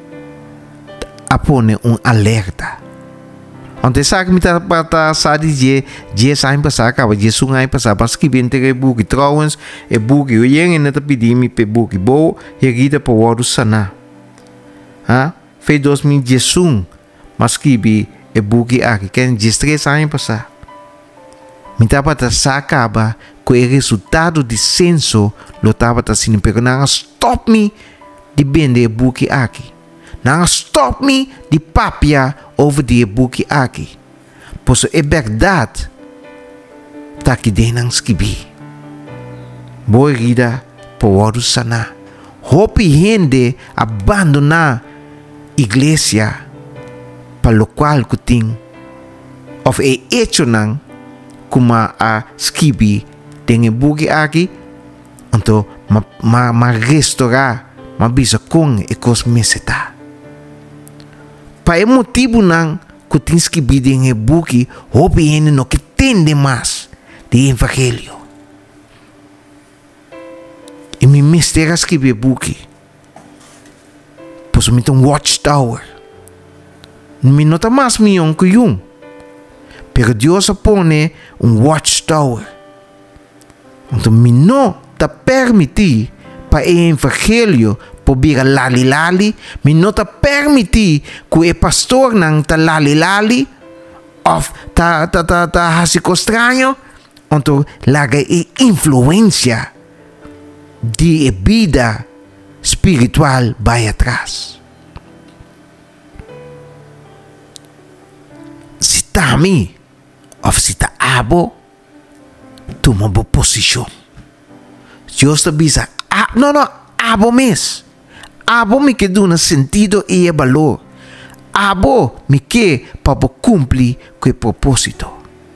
a pone um alerta. Onde sabe me tá para sabe de de saem passar acaba de sungai passar para que bem ter book trouwens e book eu ien net pedir me pe book bo e guida para o word sana. Ha? Fe dois mil e dezoito mas que bi e book aqui que de três saem passar. Me tá para acaba que o resultado de censo lo estava assim, pero não stop me de vender book aqui, não stop me de papia over de book aqui, pois é verdade, tá aqui dentro escrevi, boa vida por sana, hopi gente abandona iglesia pa local kuting of e hecho nang kuma a skibi dengan bugi aki untuk ma, ma, ma restaurar ma bisa kong ekos meseta pa e motivo nang kuting skibi dengan bugi hopi gente no que tende mas de evangelio e mi mistera skibi bugi pois mi um watchtower mi nota mas mi on kuyung pero Dios pone un watchtower untuk mi no ta permiti pa e evangelio po bira lali lali mi no ta permiti ku e pastor nang ta lali lali of ta ta ta ta hasiko estranho untuk laga e influencia di e vida espiritual vai atrás. Si tami of si ta abo tu mo bo posisyon. Dios ta bisa ah, no no abo mes. Abo mi que duna sentido e valor. Abo mi que pa bo cumpli que propósito.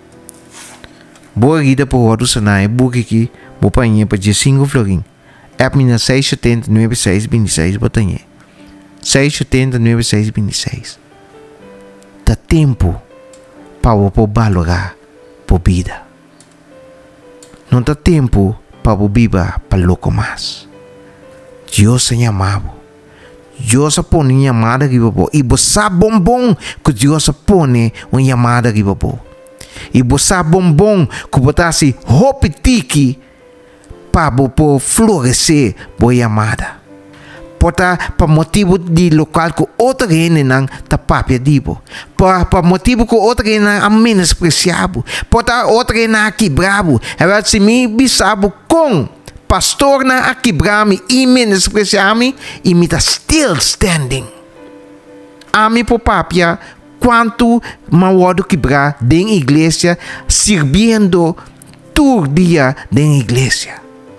Boa gida po wadu sanai buki ki bo pa nye pa je singo florin. App me na seis sete nove seis dois seis botanhe. seis sete nove seis dois seis. Dá tempo para o valorar por vida. Não dá tempo para o viver para louco mais. Deus se chamava. Deus se põe uma chamada aqui para e você bom bom que Deus se põe uma chamada aqui para e você bom bom que você se repetiki para po florescer boa chamada. Pota pa motivo di local ko outra gente nang tapapia dibo. Pa pa motivo ko outra gente nang menospreciado. Pota outra gente nang quebrado. Ela se me bisabo com pastor na aquibrami e menospreciami e me tá still standing. Ami po papia quanto mawado quebrar den igreja servindo todo dia den igreja.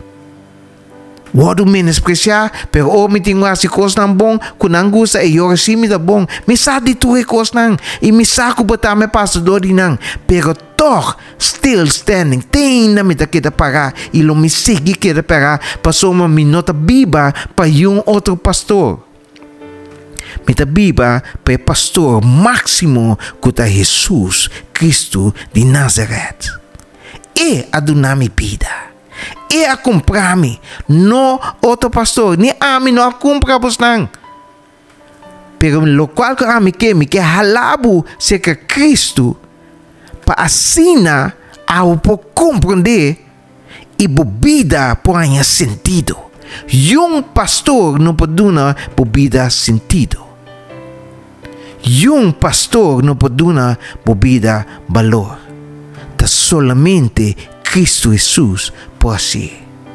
Wadu menospreciar, pero o mi tingwa si kos nang bong, kunang gusta e yore si mi da bong, mi sa di tuwe kos nang, e mi sa ku bata me pastor di nang, pero toch still standing, ten na mi ta kita para, ilo mi sigi kita para, pasoma mi nota biba pa yung otro pastor. Mi ta biba pa pastor máximo kuta Jesus Cristo de Nazaret. E adunami vida. E a comprarme no outro pastor ni ami no a comprar vos nang pero lo qual que ami que me que halabu se que Cristo pa assina ao po compreender e bebida ponha sentido um pastor não pode dar bebida sentido um pastor não pode dar bebida valor tá solamente Cristo Jesus por si.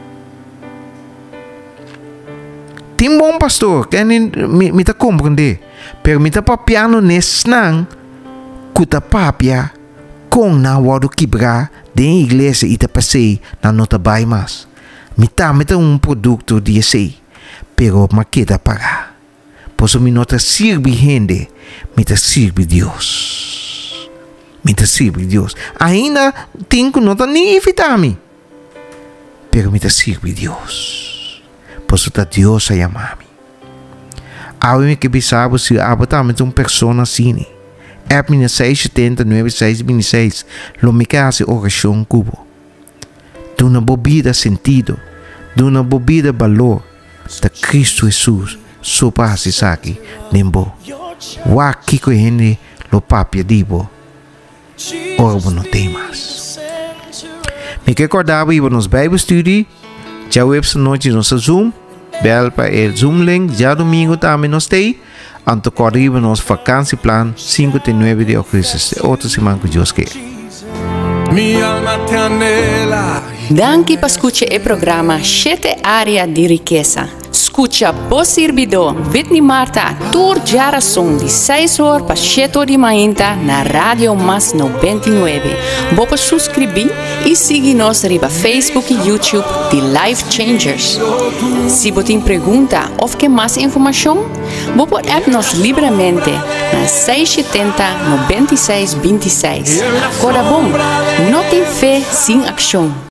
Tem bom pastor, que me, me tá compreender, pero me tá papiano nesse nang, kuta papia, com na wado quebrar, den igreja e tá passei na nota bai mas. Me tá me tá um produto de esse, pero me queda pagar. Por isso me nota sirve gente, me tá sirve Deus. Me tá sirve Deus. Ainda tenho nota nem evitami. Pero me sirve Deus. Por isso tá Deus a chamar-me. Awe que bisabo se abatamente uma pessoa assim. É minha seis sete nove seis dois seis. Lo me case oração cubo. Do uma bebida sentido. Do uma bebida valor. Da Cristo Jesus. Sopa hasisaki. Nembo. Wa kiko hene lo papia dibo. Ora não tem mais. Me que acordava e nos Bible Study, já o essa noite no Zoom, bel para o Zoom link, já domingo também nos tem, anto corriva nos vacancy plan cinco de nove de outubro, outra semana que Deus quer. Danke por escutar o programa Sete Área de Riqueza. Escucha Voz Servidor Whitney Marta tour Jarason de seis horas para sete horas de manhã na Rádio Mas noventa e nove. Você subscrever e seguir-nos no Facebook e YouTube de Life Changers. Se você tem pergunta ou quer mais informação, você pode app-nos livremente na seis sete zero, nove seis dois seis. Ora bom, não tem fé sem ação.